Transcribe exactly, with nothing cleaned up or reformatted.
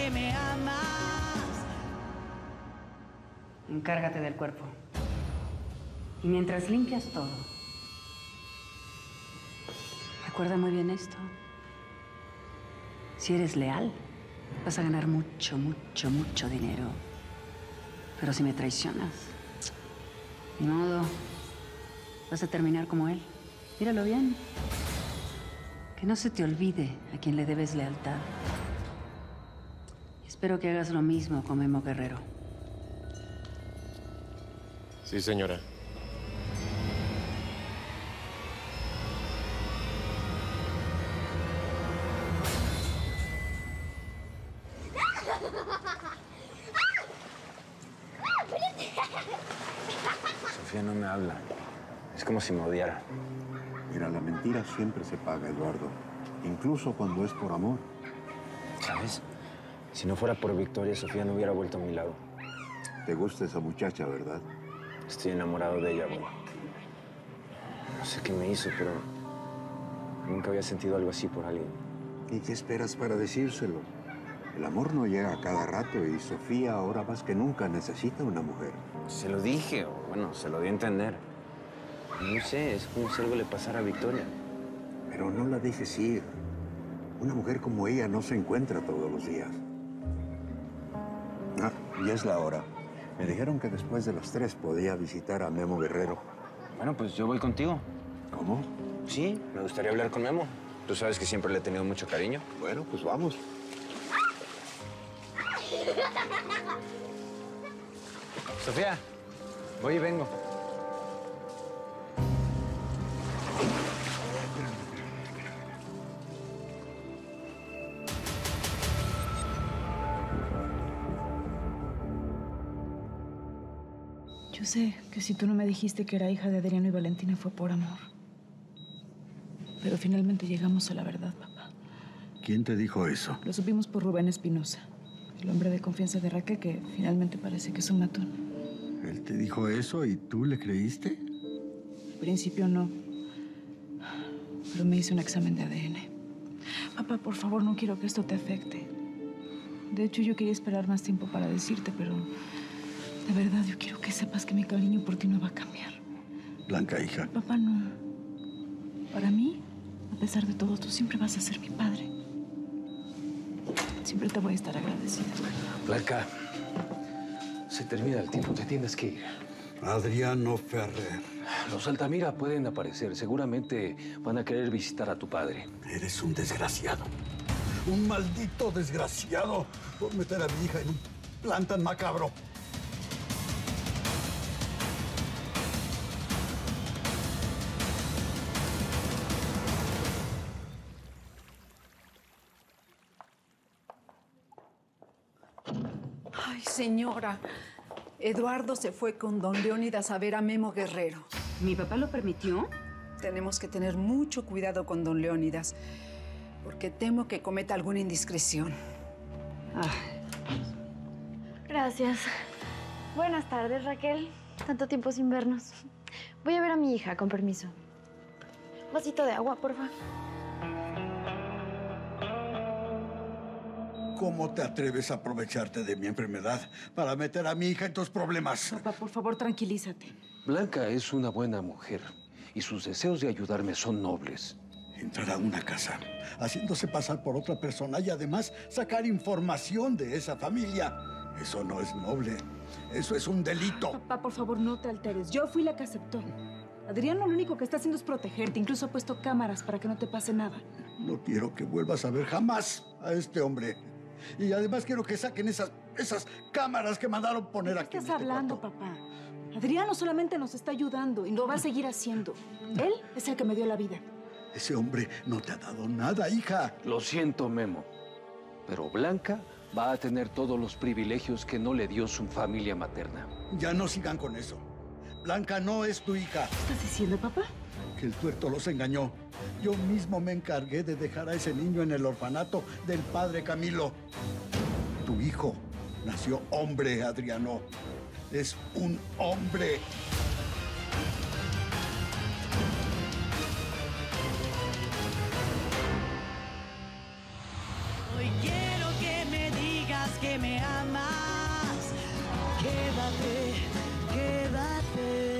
que me amas. Encárgate del cuerpo. Y mientras limpias todo, recuerda muy bien esto. Si eres leal, vas a ganar mucho, mucho, mucho dinero. Pero si me traicionas, ni modo, vas a terminar como él. Míralo bien. Que no se te olvide a quien le debes lealtad. Y espero que hagas lo mismo con Memo Guerrero. Sí, señora. Sofía no me habla. Es como si me odiara. Mira, la mentira siempre se paga, Eduardo. Incluso cuando es por amor. ¿Sabes? Si no fuera por Victoria, Sofía no hubiera vuelto a mi lado. Te gusta esa muchacha, ¿verdad? Estoy enamorado de ella, güey. No sé qué me hizo, pero nunca había sentido algo así por alguien. ¿Y qué esperas para decírselo? El amor no llega a cada rato y Sofía ahora más que nunca necesita una mujer. Se lo dije, o bueno, se lo di a entender. No sé, es como si algo le pasara a Victoria. Pero no la dejes ir. Una mujer como ella no se encuentra todos los días. Ah, ya es la hora. Me dijeron que después de las tres podía visitar a Memo Guerrero. Bueno, pues yo voy contigo. ¿Cómo? Sí, me gustaría hablar con Memo. Tú sabes que siempre le he tenido mucho cariño. Bueno, pues vamos. Sofía, voy y vengo. Yo sé que si tú no me dijiste que era hija de Adriano y Valentina fue por amor. Pero finalmente llegamos a la verdad, papá. ¿Quién te dijo eso? Lo supimos por Rubén Espinosa, el hombre de confianza de Raquel, que finalmente parece que es un matón. ¿Él te dijo eso y tú le creíste? Al principio no, pero me hice un examen de A D N. Papá, por favor, no quiero que esto te afecte. De hecho, yo quería esperar más tiempo para decirte, pero de verdad yo quiero que sepas que mi cariño por ti no va a cambiar. Blanca, hija. Papá, no. Para mí, a pesar de todo, tú siempre vas a ser mi padre. Siempre te voy a estar agradecida. Blanca, se termina el tiempo, te tienes que ir. Adriano Ferrer. Los Altamira pueden aparecer. Seguramente van a querer visitar a tu padre. Eres un desgraciado. Un maldito desgraciado por meter a mi hija en un plan tan macabro. Ay, señora. Eduardo se fue con don Leónidas a ver a Memo Guerrero. ¿Mi papá lo permitió? Tenemos que tener mucho cuidado con don Leónidas, porque temo que cometa alguna indiscreción. Ay. Gracias. Buenas tardes, Raquel. Tanto tiempo sin vernos. Voy a ver a mi hija, con permiso. Vasito de agua, por favor. ¿Cómo te atreves a aprovecharte de mi enfermedad para meter a mi hija en tus problemas? Papá, por favor, tranquilízate. Blanca es una buena mujer y sus deseos de ayudarme son nobles. Entrar a una casa, haciéndose pasar por otra persona y además sacar información de esa familia. Eso no es noble. Eso es un delito. Papá, por favor, no te alteres. Yo fui la que aceptó. Adriano lo único que está haciendo es protegerte. Incluso ha puesto cámaras para que no te pase nada. No quiero que vuelvas a ver jamás a este hombre. Y además quiero que saquen esas, esas cámaras que mandaron poner aquí. ¿Qué estás hablando, papá? Adriano solamente nos está ayudando y lo va a seguir haciendo. Él es el que me dio la vida. Ese hombre no te ha dado nada, hija. Lo siento, Memo, pero Blanca va a tener todos los privilegios que no le dio su familia materna. Ya no sigan con eso. Blanca no es tu hija. ¿Qué estás diciendo, papá? Que el tuerto los engañó. Yo mismo me encargué de dejar a ese niño en el orfanato del padre Camilo. Tu hijo nació hombre, Adriano. Es un hombre. Hoy quiero que me digas que me amas. Quédate, quédate.